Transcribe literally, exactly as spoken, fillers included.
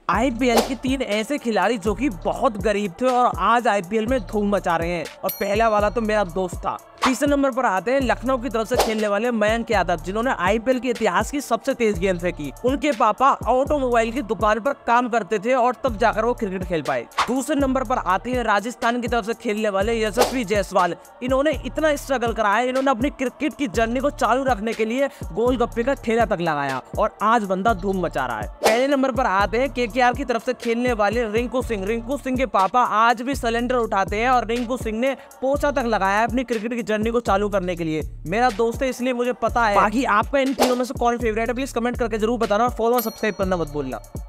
IPL के तीन ऐसे खिलाड़ी जो कि बहुत गरीब थे और आज आईपीएल में धूम मचा रहे हैं। और पहला वाला तो मेरा दोस्त था। तीसरे नंबर पर आते हैं लखनऊ की तरफ से खेलने वाले मयंक यादव, जिन्होंने आईपीएल के इतिहास की सबसे तेज गेंद फेंकी। उनके पापा ऑटोमोबाइल की दुकान पर काम करते थे और तब जाकर वो क्रिकेट खेल पाए। दूसरे नंबर पर आते हैं राजस्थान की तरफ से खेलने वाले यशस्वी जायसवाल। इन्होंने इतना स्ट्रगल करा है, इन्होंने अपनी क्रिकेट की जर्नी को चालू रखने के लिए गोलगप्पे का ठेला तक लगाया और आज बंदा धूम मचा रहा है। पहले नंबर पर आते हैं केकेआर की तरफ से खेलने वाले रिंकू सिंह। रिंकू सिंह के पापा आज भी सिलेंडर उठाते हैं और रिंकू सिंह ने पोछा तक लगाया है अपनी क्रिकेट की जर्नी को चालू करने के लिए। मेरा दोस्त है इसलिए मुझे पता है। बाकी आपका इन तीनों में से कौन फेवरेट है प्लीज कमेंट करके जरूर बताना और फॉलो और सब्सक्राइब करना मत भूलना।